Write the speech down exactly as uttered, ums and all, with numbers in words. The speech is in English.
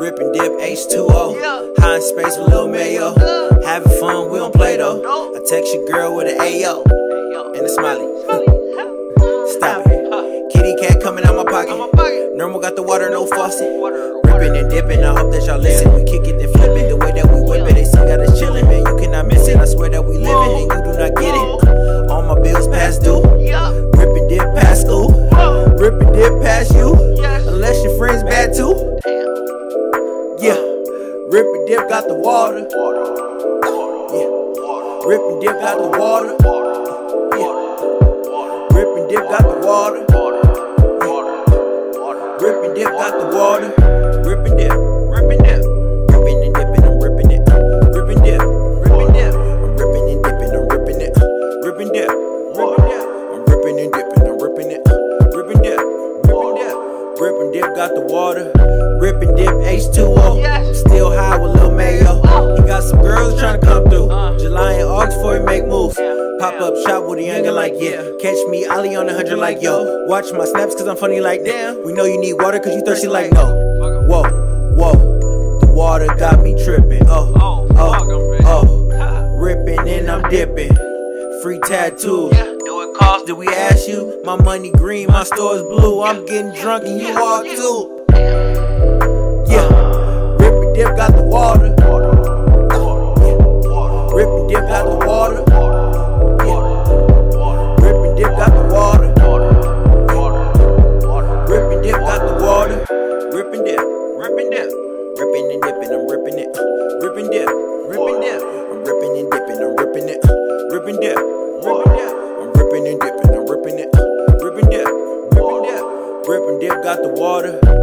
Rip and dip H two O. High in space with Lil Mayo. Having fun, we don't play though. I text your girl with an Ayo and a smiley. Stop it. Kitty cat coming out my pocket. Normal got the water, no faucet. Ripping and dipping, I hope that y'all listen. We kick it then flip it. The way that we whip it, they see got us chillin', man. You cannot miss it. I swear that we living and you do not get it. All my bills past due. Rip and dip past school. Rip and dip past you. Unless your friends bad too. Yeah. Rip and dip got the water. Yeah. Rip and dip got the water. Yeah. Rip and dip got the water. Rip and dip got the water. Rip and dip. Rip and dip. Ripping and dipping, I'm ripping it. Rip and dip. Rip and dip. I'm ripping and dipping, I'm ripping it. Rip and dip. Rip and dip. I'm ripping and dipping, I'm ripping it. Rip and dip. Rip and dip. Rip and dip got the water. Rip and dip H two O. Still high with Lil Mayo. He got some girls trying to come through. July and August before he make moves. Pop up shop with a youngin' like yeah. Catch me Ollie on a hundred like yo. Watch my snaps cause I'm funny like damn. We know you need water cause you thirsty like no. Whoa, whoa. The water got me trippin'. Oh, oh, oh. Rippin' and I'm dippin'. Free tattoos. Do it cost? Did we ask you? My money green, my store's blue. I'm getting drunk and you are too. Yeah. Rip and dip got the water. Rip and dip got the water. Rip and dip got the water. Rip and dip got the water. Rip and dip. Rip and dip. Ripping and dipping, I'm ripping it. Rip and dip. Rip and dip. I'm ripping and dipping, I'm ripping it. Rip and dip. Rip and dip. I'm ripping and dipping, I'm ripping it. Rip and dip. Rip and dip. Rip and dip got the water.